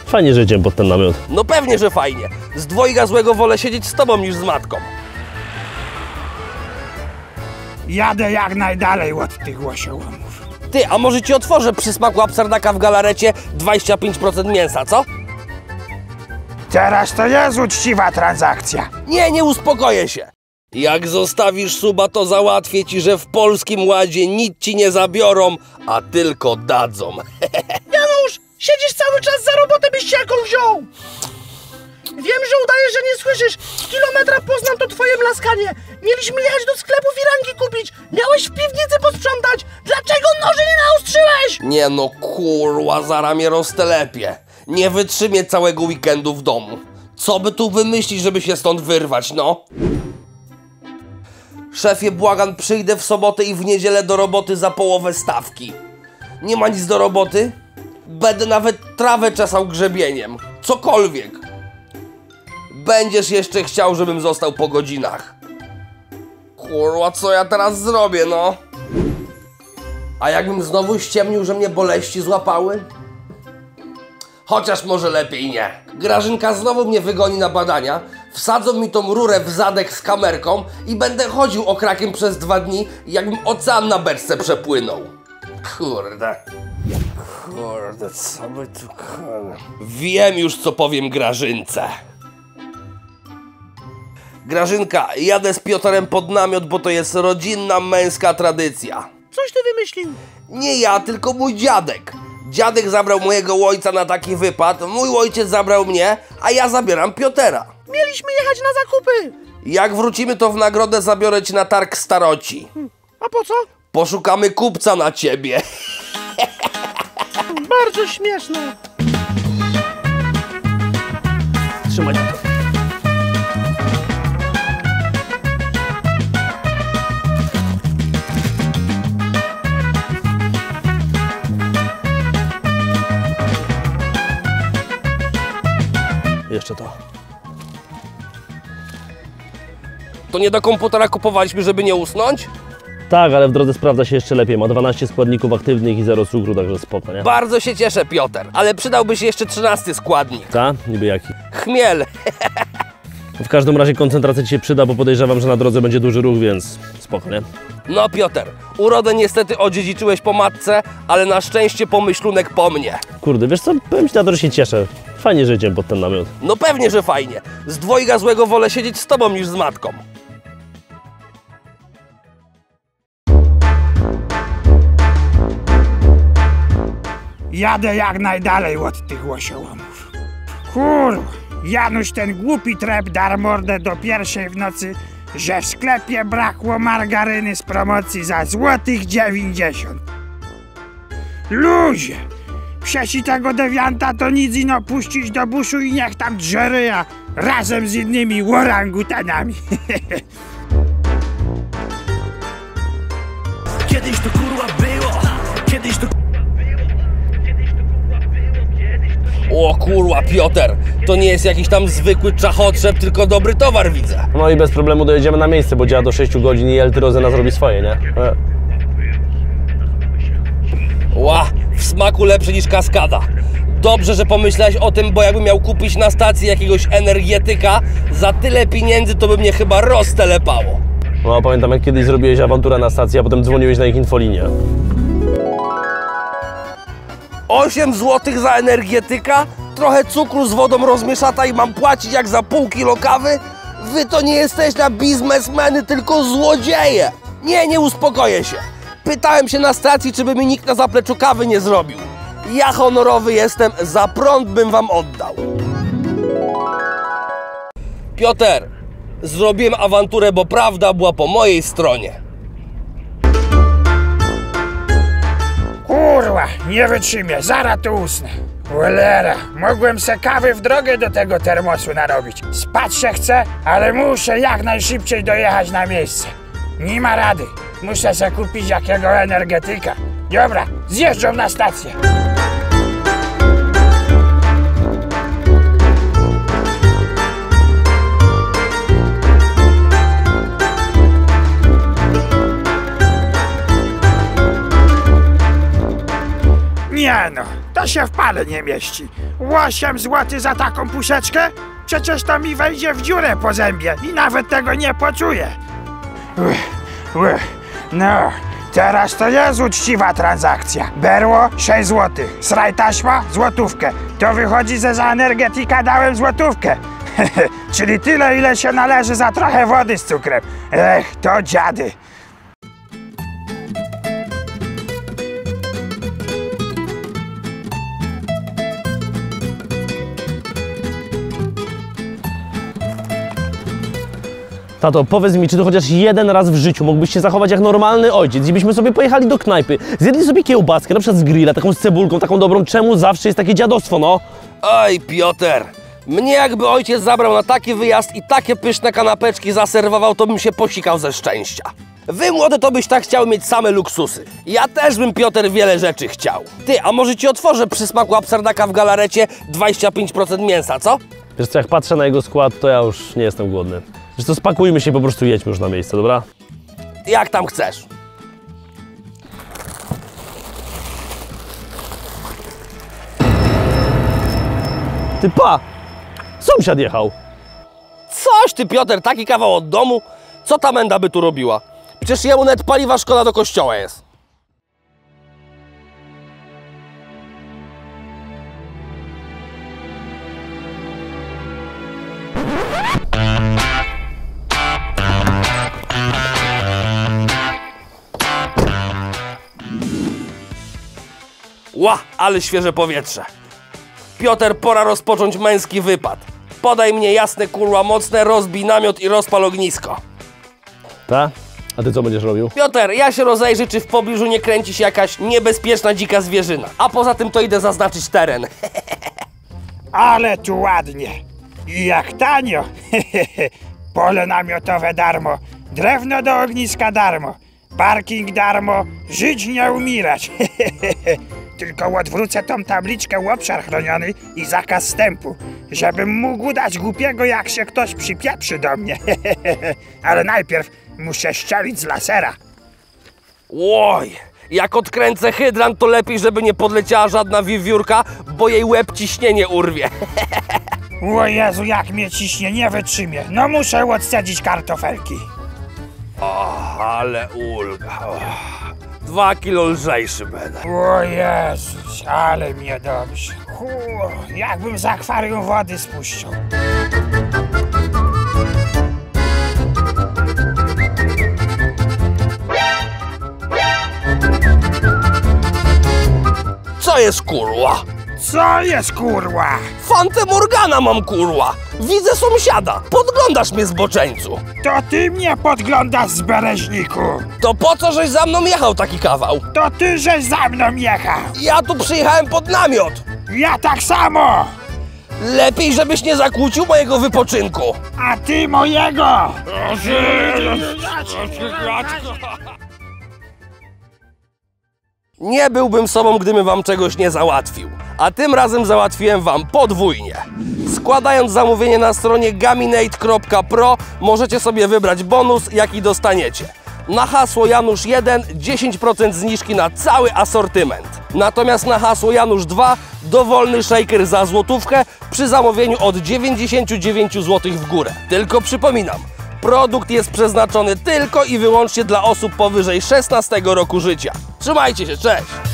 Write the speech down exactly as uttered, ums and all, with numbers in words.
Fajnie, że idziemy pod ten namiot. No pewnie, że fajnie. Z dwojga złego wolę siedzieć z tobą niż z matką. Jadę jak najdalej od tych łosiołomów. Ty, a może ci otworzę przy smaku absardaka w galarecie dwadzieścia pięć procent mięsa, co? Teraz to jest uczciwa transakcja. Nie, nie uspokoję się. Jak zostawisz suba, to załatwię ci, że w Polskim Ładzie nic ci nie zabiorą, a tylko dadzą. Janusz, siedzisz cały czas za robotę, byś się jaką wziął. Wiem, że udajesz, że nie słyszysz. Z kilometra Poznań to twoje mlaskanie. Mieliśmy jechać do sklepu firanki kupić. Miałeś w piwnicy posprzątać. Dlaczego noży nie naostrzyłeś? Nie no, kurwa, zara mnie roztelepie. Nie wytrzymię całego weekendu w domu. Co by tu wymyślić, żeby się stąd wyrwać, no? Szefie, błagam, przyjdę w sobotę i w niedzielę do roboty za połowę stawki. Nie ma nic do roboty? Będę nawet trawę czesał grzebieniem. Cokolwiek. Będziesz jeszcze chciał, żebym został po godzinach. Kurwa, co ja teraz zrobię, no? A jakbym znowu ściemnił, że mnie boleści złapały? Chociaż może lepiej nie. Grażynka znowu mnie wygoni na badania, wsadzą mi tą rurę w zadek z kamerką i będę chodził okrakiem przez dwa dni, jakbym ocean na beczce przepłynął. Kurde. Kurde, co by tu... Wiem już, co powiem Grażynce. Grażynka, jadę z Piotrem pod namiot, bo to jest rodzinna, męska tradycja. Coś ty wymyślił. Nie ja, tylko mój dziadek. Dziadek zabrał mojego ojca na taki wypad, mój ojciec zabrał mnie, a ja zabieram Piotera. Mieliśmy jechać na zakupy. Jak wrócimy, to w nagrodę zabiorę cię na targ staroci. Hmm. A po co? Poszukamy kupca na ciebie. Bardzo śmieszne. Trzymaj to. Jeszcze to. To nie do komputera kupowaliśmy, żeby nie usnąć? Tak, ale w drodze sprawdza się jeszcze lepiej. Ma dwanaście składników aktywnych i zero cukru, także spoko, nie? Bardzo się cieszę, Piotr, ale przydałby się jeszcze trzynasty składnik. Ta? Niby jaki? Chmiel. W każdym razie koncentracja ci się przyda, bo podejrzewam, że na drodze będzie duży ruch, więc spoko, nie? No, Piotr, urodę niestety odziedziczyłeś po matce, ale na szczęście pomyślunek po mnie. Kurde, wiesz co? Powiem ci na to, że się cieszę. Fajnie, że idziemy pod ten namiot. No pewnie, że fajnie. Z dwojga złego wolę siedzieć z tobą niż z matką. Jadę jak najdalej od tych łosiołomów. Kurwa, Janusz ten głupi trep dar mordę do pierwszej w nocy, że w sklepie brakło margaryny z promocji za złotych dziewięćdziesiąt. Ludzie, przecież tego dewianta to nic ino puścić do buszu i niech tam drzeryja razem z innymi orangutanami. Kiedyś to kurwa było, kiedyś to... O kurwa, Piotr, to nie jest jakiś tam zwykły czachotrzeb, tylko dobry towar widzę. No i bez problemu dojedziemy na miejsce, bo działa do sześciu godzin i Eltyrozyna zrobi swoje, nie? E. Ła, w smaku lepszy niż kaskada. Dobrze, że pomyślałeś o tym, bo jakbym miał kupić na stacji jakiegoś energetyka, za tyle pieniędzy to by mnie chyba roztelepało. No, pamiętam, jak kiedyś zrobiłeś awanturę na stacji, a potem dzwoniłeś na ich infolinię. osiem złotych za energetyka? Trochę cukru z wodą rozmieszata i mam płacić jak za pół kilo kawy? Wy to nie jesteście na biznesmeny, tylko złodzieje! Nie, nie uspokoję się. Pytałem się na stacji, czy by mi nikt na zapleczu kawy nie zrobił. Ja honorowy jestem, za prąd bym wam oddał. Piotr, zrobiłem awanturę, bo prawda była po mojej stronie. Kurwa, nie wytrzymię, zaraz tu usnę. Cholera, mogłem se kawy w drogę do tego termosu narobić. Spać się chcę, ale muszę jak najszybciej dojechać na miejsce. Nie ma rady, muszę se kupić jakiego energetyka. Dobra, zjeżdżam na stację. Nie no, to się w pale nie mieści. osiem złotych za taką puszeczkę? Przecież to mi wejdzie w dziurę po zębie i nawet tego nie poczuję. Uch, uch. No, teraz to jest uczciwa transakcja. Berło sześć złotych, sraj taśma złotówkę. To wychodzi, że za energetyka dałem złotówkę. Czyli tyle, ile się należy za trochę wody z cukrem. Ech, to dziady. Tato, powiedz mi, czy ty chociaż jeden raz w życiu mógłbyś się zachować jak normalny ojciec, gdybyśmy sobie pojechali do knajpy, zjedli sobie kiełbaskę, na przykład z grilla, taką z cebulką, taką dobrą, czemu zawsze jest takie dziadostwo, no? Oj, Piotr, mnie jakby ojciec zabrał na taki wyjazd i takie pyszne kanapeczki zaserwował, to bym się posikał ze szczęścia. Wy, młody, to byś tak chciał mieć same luksusy. Ja też bym, Piotr, wiele rzeczy chciał. Ty, a może ci otworzę przy smaku absardaka w galarecie dwadzieścia pięć procent mięsa, co? Wiesz co, jak patrzę na jego skład, to ja już nie jestem głodny. Wiesz co, spakujmy się, po prostu jedźmy już na miejsce, dobra? Jak tam chcesz. Ty pa! Sąsiad jechał! Coś ty, Piotr, taki kawał od domu? Co ta menda by tu robiła? Przecież jemu net paliwa szkoda do kościoła jest. Ła, ale świeże powietrze. Piotr, pora rozpocząć męski wypad. Podaj mnie jasne, kurwa, mocne, rozbij namiot i rozpal ognisko. Ta? A ty co będziesz robił? Piotr, ja się rozejrzę, czy w pobliżu nie kręci się jakaś niebezpieczna dzika zwierzyna. A poza tym to idę zaznaczyć teren. Ale tu ładnie. I jak tanio. Pole namiotowe darmo, drewno do ogniska darmo, parking darmo, żyć nie umierać. Tylko odwrócę tą tabliczkę w obszar chroniony i zakaz wstępu, żebym mógł dać głupiego, jak się ktoś przypieprzy do mnie. Ale najpierw muszę strzelić z lasera. Oj, jak odkręcę hydrant, to lepiej, żeby nie podleciała żadna wiewiórka, bo jej łeb ciśnienie urwie. O Jezu, jak mnie ciśnie, nie wytrzymie. No muszę odsadzić kartofelki. O, ale ulga. O, dwa kilo lżejszy będę. O Jezus, ale mnie dobrze. Hu, jakbym z akwarium wody spuścił. Co jest, kurwa? Co jest, kurwa? Fantę Morgana mam, kurwa. Widzę sąsiada. Podglądasz mnie, zboczeńcu. To ty mnie podglądasz z bereźniku. To po co żeś za mną jechał taki kawał? To ty żeś za mną jechał. Ja tu przyjechałem pod namiot. Ja tak samo. Lepiej, żebyś nie zakłócił mojego wypoczynku. A ty mojego. Nie byłbym sobą, gdybym wam czegoś nie załatwił. A tym razem załatwiłem wam podwójnie. Składając zamówienie na stronie gaminate kropka pro możecie sobie wybrać bonus, jaki dostaniecie. Na hasło Janusz jeden dziesięć procent zniżki na cały asortyment. Natomiast na hasło Janusz dwa dowolny shaker za złotówkę przy zamówieniu od dziewięćdziesiąt dziewięć złotych w górę. Tylko przypominam, produkt jest przeznaczony tylko i wyłącznie dla osób powyżej szesnastego roku życia. Trzymajcie się, cześć!